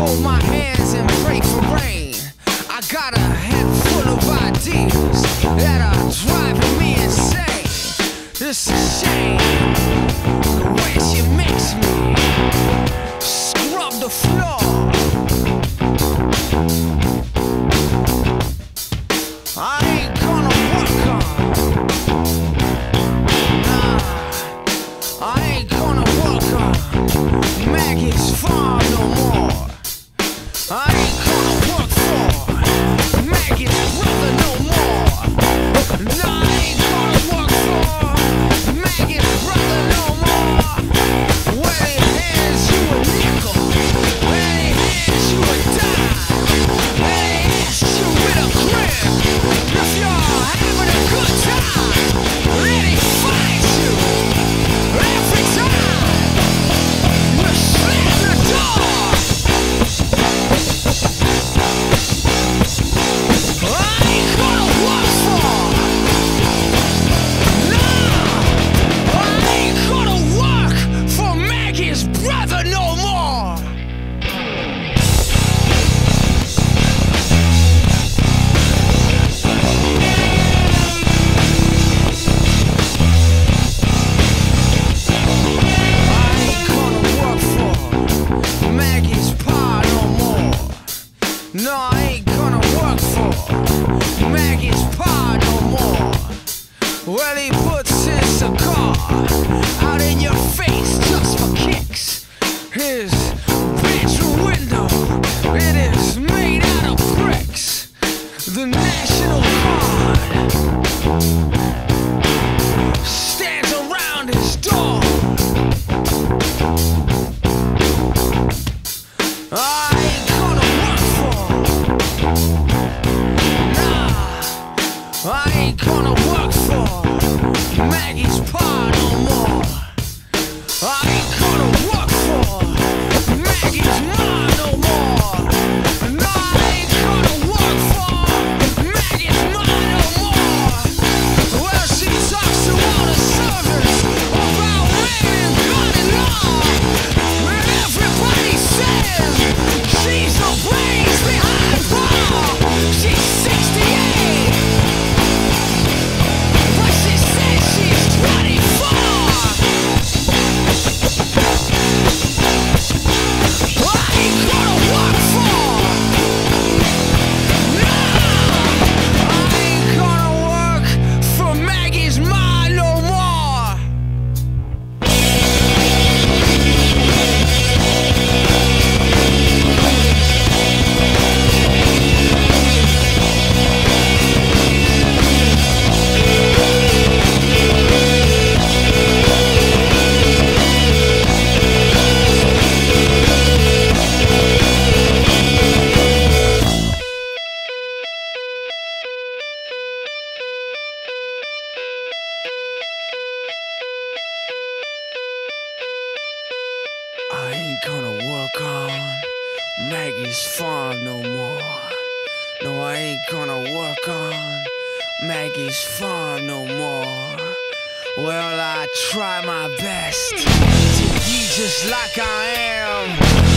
hold my hands and pray for rain. I got a head full of ideas that are driving me insane. It's a shame the way she makes me scrub the floor. I ain't gonna work on, nah, I ain't gonna work on Maggie's farm no more. I ain't gonna work for Maggie's brother no more. Nah, I ain't gonna work for Maggie's brother no more. When he hands you a nickel, when he hands you a dime, when he hits you with a grip, if you're having a good time, then he finds you every time you slam the door. I ain't gonna work for, nah, I ain't gonna work for Maggie's brother no more. I ain't gonna work for Maggie's pa no more. No, I ain't gonna work for Maggie's pa no more. Well, he puts his cigar out in your face just for kicks. His bedroom window, it is made out of bricks. The National Guard stands around his door. I ain't gonna work for, nah, I ain't gonna work for Maggie's pa no more. I ain't gonna work for Maggie's ma no more. No, I ain't gonna work for Maggie's ma no more. Well, she talks to all the servants about man and gun and law, and everybody says she's the brains behind bar. She's 68, but she says she's 24. I ain't gonna work for, nah, I ain't gonna work for Maggie's ma no more. I ain't gonna work on Maggie's farm no more. No, I ain't gonna work on Maggie's farm no more. Well, I try my best to be just like I am.